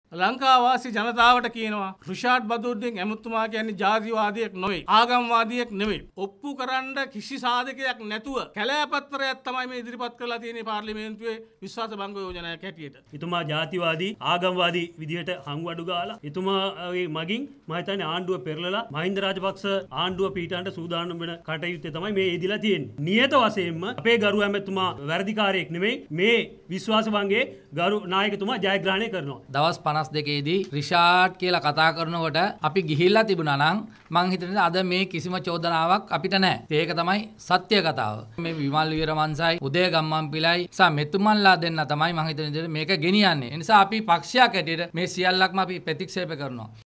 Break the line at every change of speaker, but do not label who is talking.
ලංකාවාසී ජනතාවට කියනවා රිෂාඩ් බදුද්දීන් ඇමතුමා කියන්නේ ජාතිවාදියෙක් නෙවෙයි ආගම්වාදියෙක් නෙවෙයි ඔප්පු කරන්න කිසි සාධකයක් නැතුව කැලෑපත්‍රයක් තමයි මේ ඉදිරිපත් කරලා තියෙන්නේ පාර්ලිමේන්තුවේ විශ්වාස භංග යෝජනාවක් හැටියට.
එතුමා ජාතිවාදී ආගම්වාදී විදිහට හංගු ගාලා එතුමාගේ මගින් මම හිතන්නේ ආණ්ඩුව පෙරලලා මහින්ද රාජපක්ෂ ආණ්ඩුව පීඩාන්ට සූදානම් වෙන කටයුත්තේ තමයි මේ ඉදිලා තියෙන්නේ. නියත වශයෙන්ම අපේ ගරු ඇමතුමා වැරදිකාරයෙක් නෙවෙයි මේ විශ්වාස භංගයේ ගරු නායකතුමා ජයග්‍රහණය කරනවා.
දවස් 52ේදී රිෂාඩ් කියලා කතා කරනකොට අපි ගිහිල්ලා තිබුණා නම් මං හිතන්නේ අද මේ කිසිම චෝදනාවක් අපිට නැහැ. ඒක තමයි සත්‍ය කතාව. මේ විමල් වීරවංශයි උදය ගම්මන්පිලයි සහ මෙතුමන්ලා දෙන්න තමයි මං හිතන්නේ මේක ගෙනියන්නේ. ඒ නිසා අපි පක්ෂයක් ඇටියට මේ සියල්ලක්ම අපි ප්‍රතික්ෂේප කරනවා.